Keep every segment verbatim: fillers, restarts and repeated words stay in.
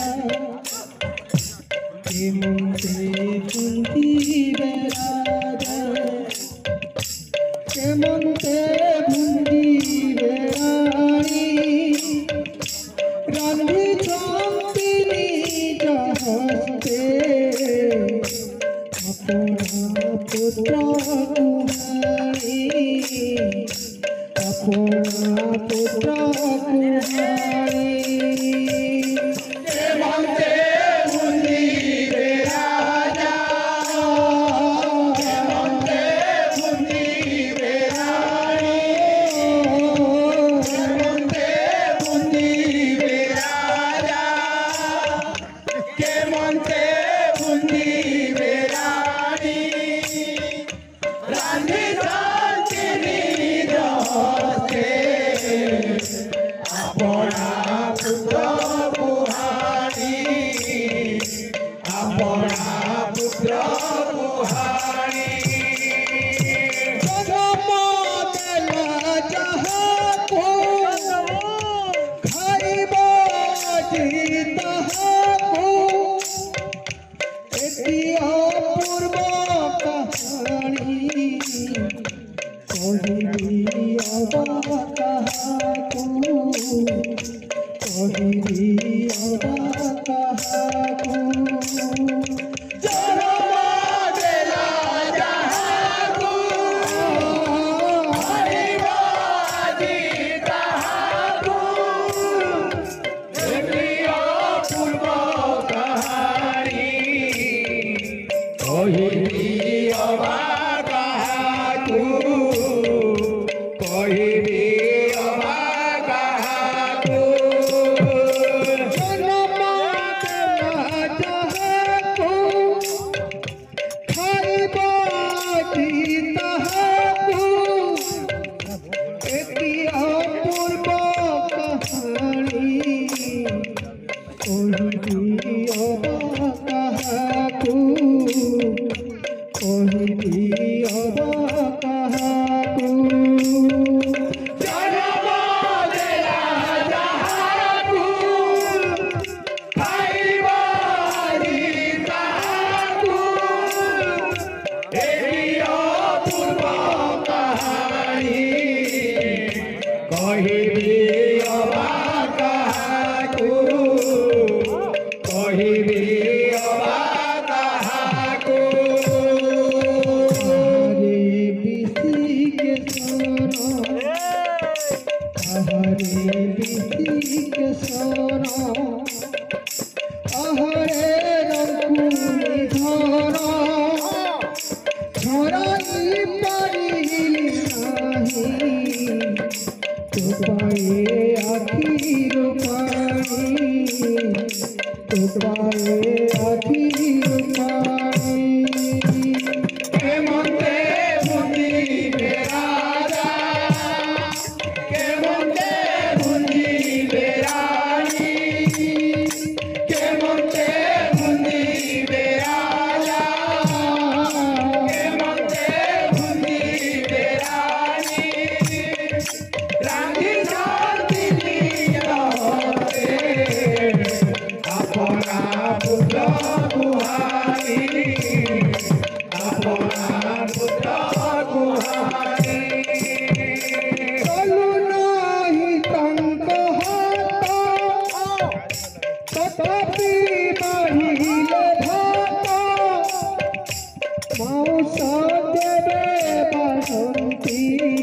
কেমনতে বুন্দিবে রাজা কেমনতে বুন্দিবে রানী রানী চম্পিনী হস্তে अपना पुत्र कुमारी अपना पुत्र कुमारी केमंते बुंदिबे राजा केमंते बुंदिबे रानी केमंते बुंदिबे राजा केमंते बुंदिबे रानी रानी चम्पिनी हस्ते अपना पुत्र कुहारी अपना पुत्र कुहारी जन्म देला जहाको खाइब जी ताहाको एती अपूर्व कहानी कहिबी अबा काहाकू कहिबी अबा काहाकू जन्म देला जहाकू खाइब जी ताहाकू एती अपूर्व कहानी कहिबी अबा काहाकू कहिबी अबा काहाकू जन्म देला जहाकू खाइब जी ताहाकू एती अपूर्व कहानी कहिबी अबा काहाकू कहिबी अबा काहाकू जन्म देला जहाकू खाइब जी ताहाकू एती अपूर्व कहानी कहिबी अबा काहाकू कहिबी अबा काहाकू हरे बिसी के सोना हरे बिसी के सोना हरे रंगुनी धरा झराई पारिली नाही तुपाए आखिर पानी तुपाए आखिर पानी केमंते बुंदिबे राजा केमंते बुंदिबे रानी केमंते बुंदिबे राजा केमंते बुंदिबे रानी रानी चम्पिनी हस्ते अपना पुत्र कुहारी अपना पुत्र कुहारी चलु नाही तंक हाथ तथापि बाहिले भात मांस देवे बासंती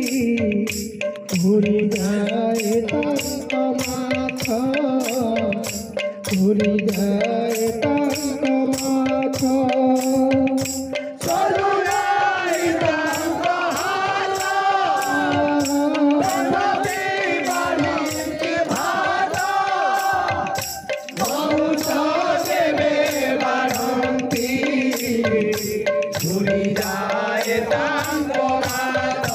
घुरी जाए तंक माथ घुरी जाए तंक माथ चलु नाही तंक हाथ तथापि बाहिले भात मांस देवे बासंती घुरी जाए तंक माथ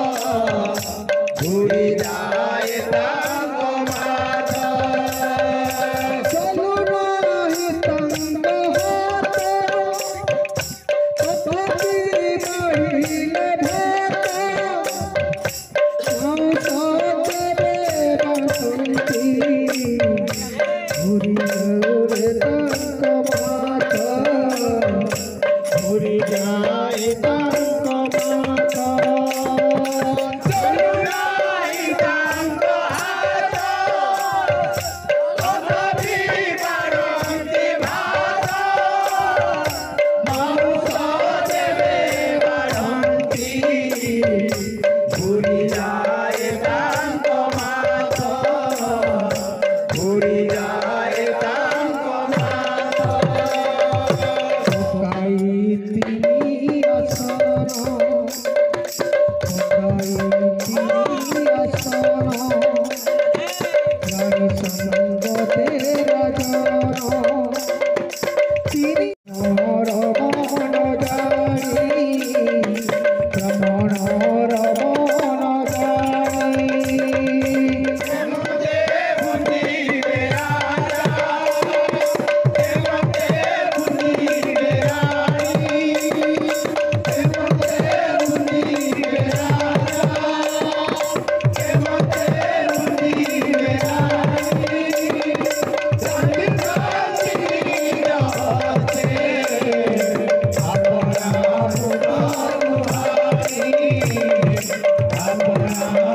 घुरी जाए तंक माथ चलु नाही रे तांक माथ घूरी जाए तांक माथ चलु नाई तांक हाथ तथापि बाढ़ंती भात मानुष देवे बाढ़ंती घूरी जाए तांक माथ घूरी जाए तांक माथ पकाई तिनी आसन पकाई तिनी आसन प्राणी संग तेरा जन तिनी मोर मन जानी भ्रमण मन जानी मुझे बुद्धि राजा मुझे बुद्धि रानी मुझे बुद्धि राजा मुझे बुद्धि रानी जल्दी जल्दी रहते अपना मुराद अपना